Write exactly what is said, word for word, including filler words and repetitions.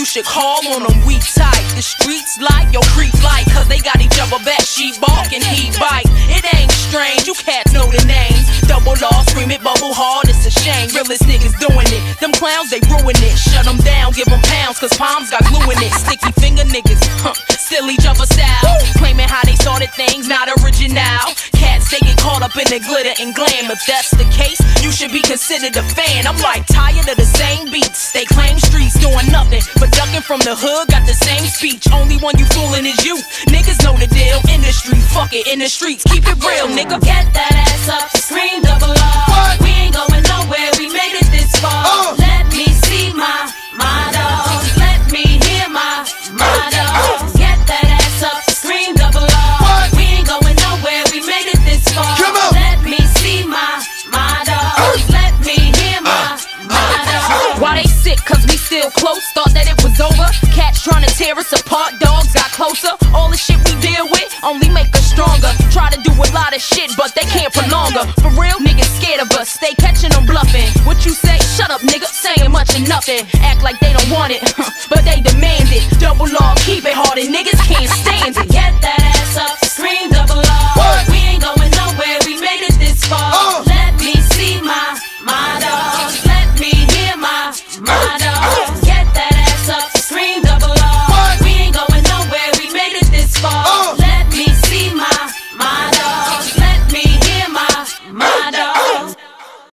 you should call on them, we tight. The streets like, yo creep like, cause they got each other back. She bark and he bite. It ain't strange, you cats know the names. Double law, scream it, bubble hard, it's a shame. Realest niggas doing it, them clowns they ruin it. Shut them down, give them pounds, cause palms got glue in it. Sticky finger niggas, huh, still each other style. Claiming how they started things, not original. Cats, they get caught up in the glitter and glam. If that's the case, you should be considered a fan. I'm like tired of the same beats. They claim streets doing nothing, but ducking from the hood got the same speech. Only one you fooling is you. Niggas know the deal. Industry, fuck it, in the streets, keep it real, nigga. Get that ass up, scream double R. We ain't going nowhere, we made it this far. Uh. Let me see my, my dogs. Let me hear my, my dogs. Get that ass up, scream double R. What? We ain't going nowhere, we made it this far. Come on. Let me see my, my dogs. Uh. Let me hear my, uh. my dogs. Why they sick? Cause we still close. Thought that it was over. Cats trying to tear us apart. Dogs got closer. All the shit we deal with only make us stronger. Try to do a lot of shit, but they can't prolong her. For real, niggas scared of us. Stay catching them bluffing. What you say? Shut up, nigga. Saying much or nothing. Act like they don't want it, but they demand it. Double law, keep it